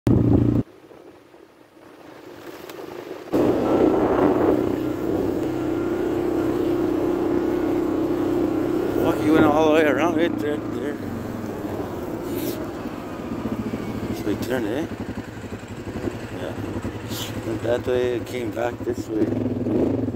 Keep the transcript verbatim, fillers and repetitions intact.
Fuck, you went all the way around right there. there. So we turned, eh? Yeah. Went that way, came back this way.